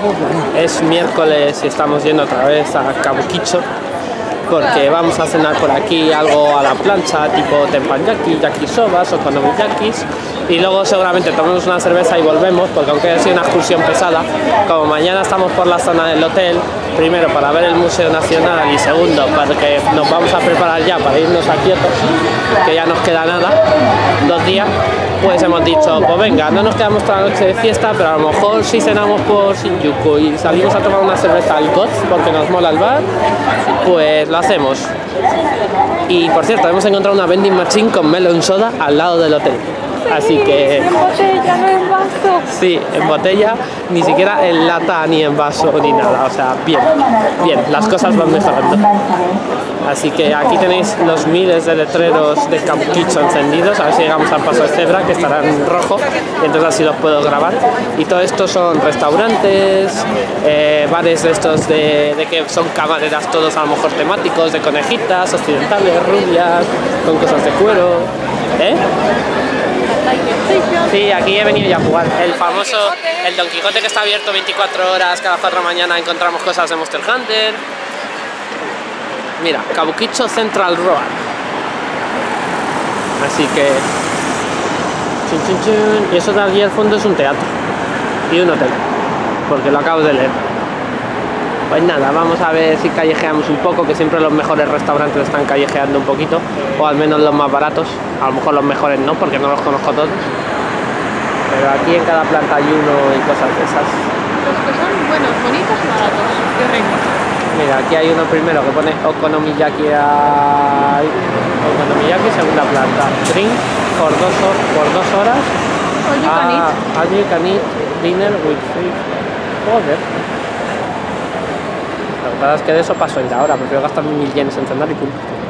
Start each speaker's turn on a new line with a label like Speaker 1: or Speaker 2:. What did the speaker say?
Speaker 1: Es miércoles y estamos yendo otra vez a Kabukicho porque vamos a cenar por aquí algo a la plancha, tipo teppanyaki, yakisobas o konomiyakis, y luego seguramente tomemos una cerveza y volvemos, porque aunque haya sido una excursión pesada, como mañana estamos por la zona del hotel, primero para ver el Museo Nacional y segundo porque nos vamos a preparar ya para irnos a Kioto, que ya nos queda nada, 2 días, pues hemos dicho, pues venga, no nos quedamos toda la noche de fiesta, pero a lo mejor si cenamos por Shinjuku y salimos a tomar una cerveza al GOTS porque nos mola el bar, pues lo hacemos. Y por cierto, hemos encontrado una vending machine con melon soda al lado del hotel. Así que...
Speaker 2: En botella, no en vaso.
Speaker 1: Sí, en botella, ni siquiera en lata, ni en vaso, ni nada. O sea, bien, bien, las cosas van mejorando. Así que aquí tenéis los miles de letreros de Kabukicho encendidos. A ver si llegamos al paso de cebra, que estará en rojo, y entonces así los puedo grabar. Y todo esto son restaurantes, bares de estos de que son camareras todos a lo mejor temáticos, de conejitas, occidentales, rubias, con cosas de cuero. Sí, aquí he venido ya a jugar. El famoso, el Don Quijote, que está abierto 24 horas, cada 4 de la mañana encontramos cosas de Monster Hunter. Mira, Kabukicho Central Road. Así que... Chun, chun, chun. Y eso de allí al fondo es un teatro. Y un hotel. Porque lo acabo de leer. Pues nada, vamos a ver si callejeamos un poco, que siempre los mejores restaurantes están callejeando un poquito. O al menos los más baratos. A lo mejor los mejores no, porque no los conozco todos. Pero aquí en cada planta hay uno y cosas de esas.
Speaker 2: Los que son buenos, bonitos y baratos. Qué rico.
Speaker 1: Mira, aquí hay uno primero que pone Okonomiyaki, Okonomiyaki, segunda planta. Drink por 2 horas.
Speaker 2: All you can eat.
Speaker 1: All you can eat dinner with free. Joder. Lo que pasa es que de eso paso a ir ahora, prefiero gastar 1000 yenes en cenar y punto.